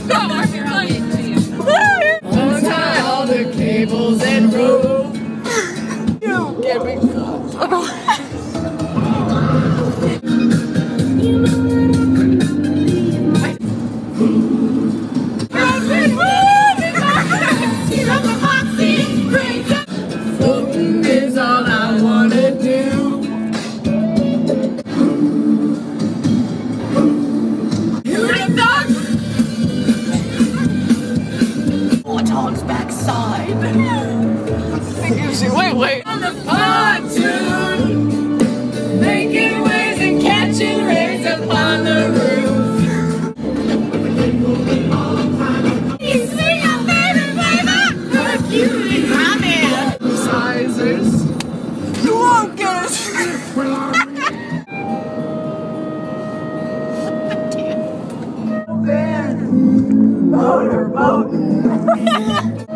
Untie all the cables and rope. You get me. Floating is all I wanna do. Dog's backside. Wait. On the pontoon, making waves and catching rays upon the roof. You sing your favorite flavor, Hercules, my man. Sizers, you won't get us. Motorboat.